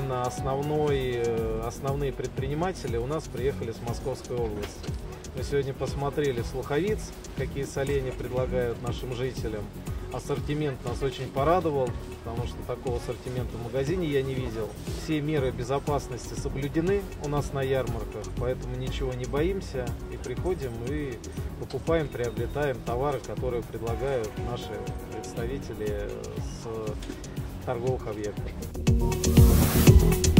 именно основные предприниматели у нас приехали с Московской области. Мы сегодня посмотрели Слуховиц, какие соленья предлагают нашим жителям. Ассортимент нас очень порадовал, потому что такого ассортимента в магазине я не видел. Все меры безопасности соблюдены у нас на ярмарках, поэтому ничего не боимся и приходим и покупаем, приобретаем товары, которые предлагают наши представители с торговых объектов.